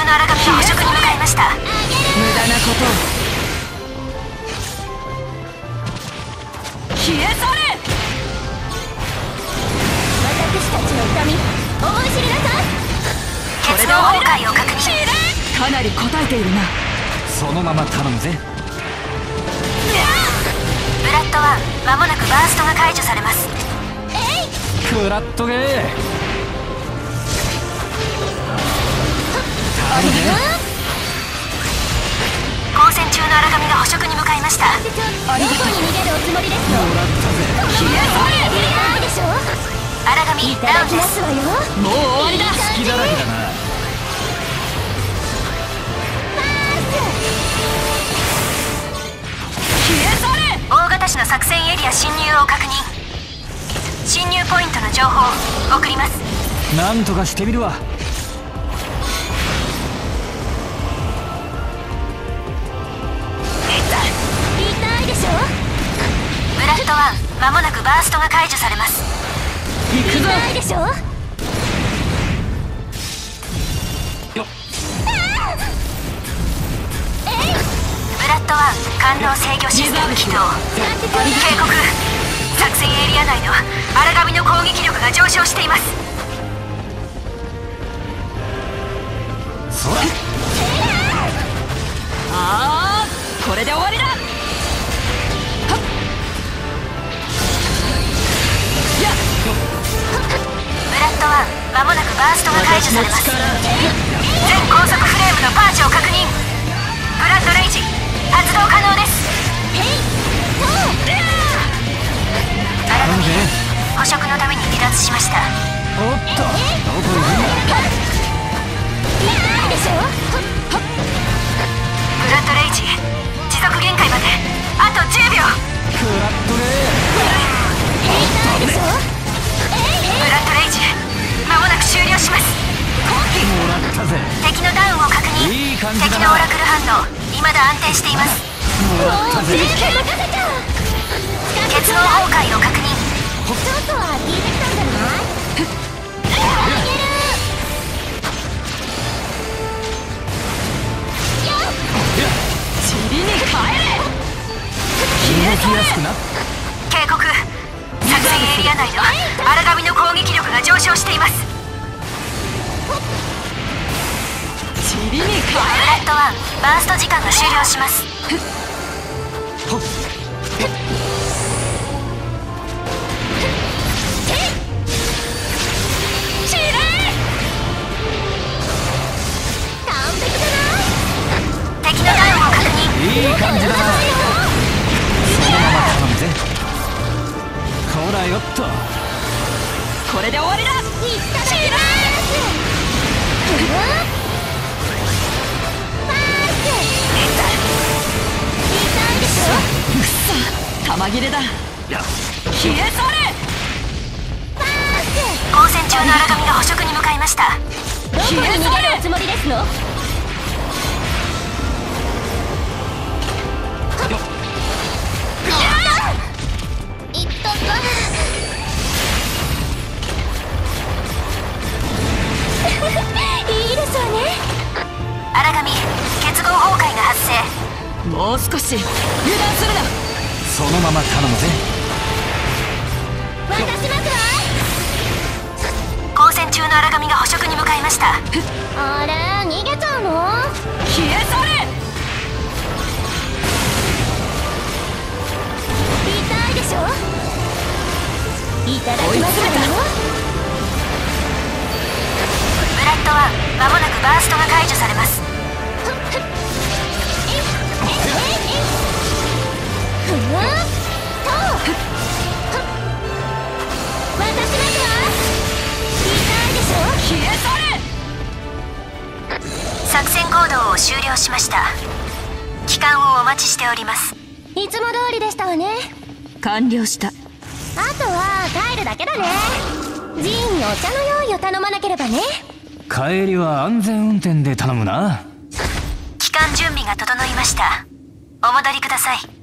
の荒神が捕食に向かいました。 無駄なことを。消え去れ。 私たちの痛み思い知りなさい。 結合崩壊を確認。 かなり答えているな。 そのまま頼むぜ。 ブラッド1、間もなくバーストが解除されます。 食らっとけ。 交戦中の荒神が捕食に向かいました。 どこに逃げるおつもりですの。 もらったぜ。 消え去れ。ないでしょ。 荒神いたダウンです。 だきますわよ。 もう終わりだ。 隙だらけだな。 大型種の作戦エリア侵入を確認。侵入ポイントの情報送ります。 なんとかしてみるわ。 痛いでしょ。 ブラッド1、間もなくバーストが解除されます。 行くぞ。 痛いでしょ。 よっ。 ブラッド1、感動制御システム起動。警告、作戦エリア内の荒神の攻撃力が上昇しています。 そら。 ああ、これで終わりだ。はっ。やっ。 ブラッド1、間もなくバーストが解除されます。全高速フレームのパーチを確認。ブラッドレイジ発動可能です。荒神捕食のために離脱しました。 おっと、どこ行くんだ。 痛いでしょ。 ブラッドレイジ持続限界まであと10秒。 食らっとけ。 痛いでしょ。 ブラッドレイジ間もなく終了します。 もらったぜ。 敵のダウンを確認。 いい感じだな。 敵のオラクル反応未だ安定しています。 もらったぜ。 全部任せちゃう。 結合崩壊を確認。 ちょっとは聞いてきたんじゃない。 塵に帰れ。 動きやすくな。 警告、作戦エリア内の荒神の攻撃力が上昇しています。 塵に帰れ。 ブラッド1、バースト時間が終了します。 ほっ。 完璧じゃない。 敵のダウンを確認。 いい感じだな。そのまま頼むぜ。こらよっと。 これで終わりだ。 いただきます。 玉切れだ。消え去れ。 交戦中の荒神が捕食に向かいました。 どこに逃げるおつもりですの。いったか。いいですわね。 荒神結合崩壊が発生。 もう少し油断するな。 そのまま頼むぜ。 渡しますわ。 交戦中の荒神が捕食に向かいました。 あれ逃げちゃうの。 消え去れ。 痛いでしょ。いただきますわよ。 ブラッド1、間もなくバーストが解除されます。 ふわっと。渡しますわ。痛いでしょ。 消え去れ。 作戦行動を終了しました。帰還をお待ちしております。 いつも通りでしたわね。 完了した。 あとは帰るだけだね。ジーンにお茶の用意を頼まなければね。 帰りは安全運転で頼むな。 帰還準備が整いました。お戻りください。